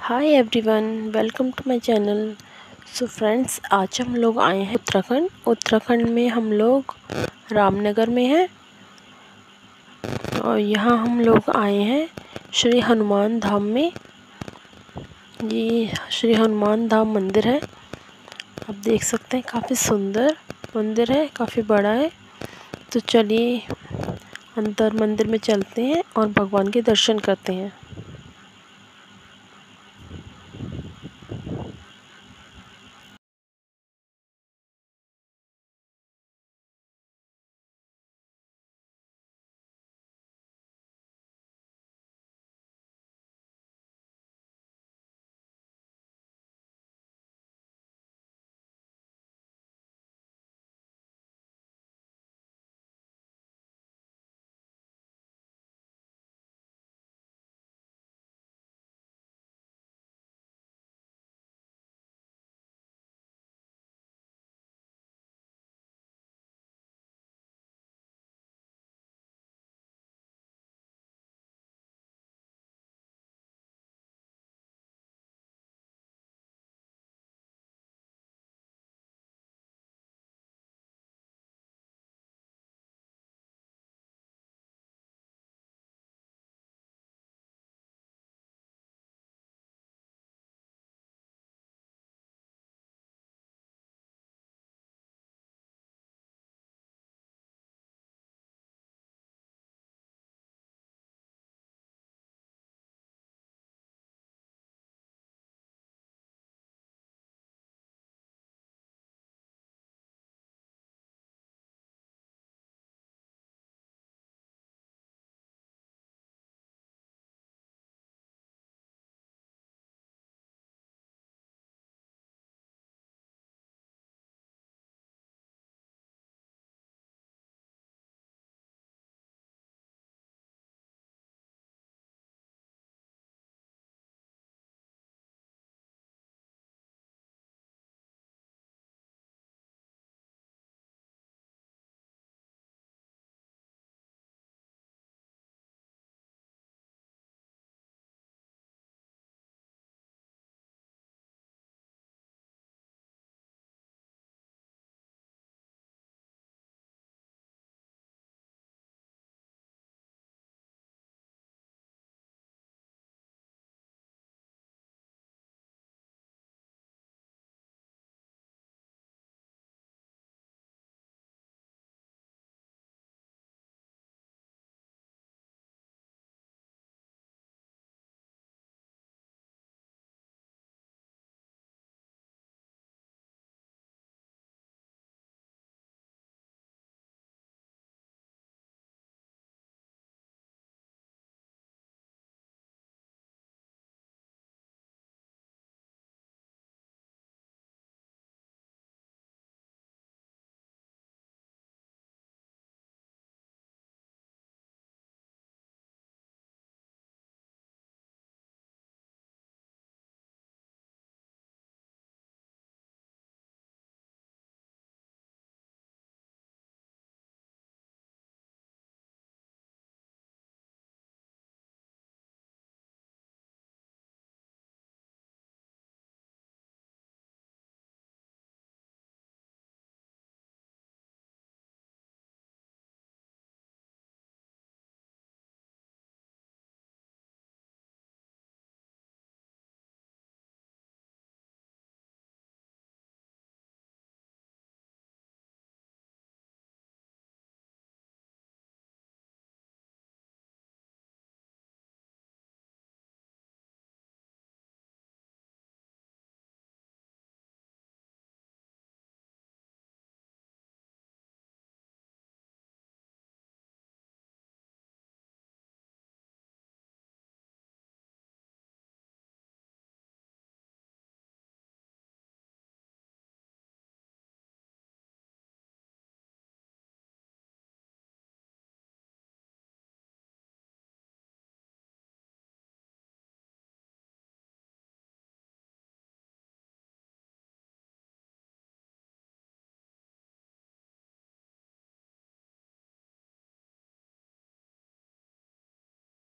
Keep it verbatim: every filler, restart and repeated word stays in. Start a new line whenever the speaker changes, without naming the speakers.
Hi everyone, welcome to my channel. So friends, आज हम लोग आए हैं उत्तराखंड। उत्तराखंड में हम लोग रामनगर में हैं और यहाँ हम लोग आए हैं श्री हनुमान धाम में। ये श्री हनुमान धाम मंदिर है, आप देख सकते हैं। काफ़ी सुंदर मंदिर है, काफ़ी बड़ा है। तो चलिए अंदर मंदिर में चलते हैं और भगवान के दर्शन करते हैं।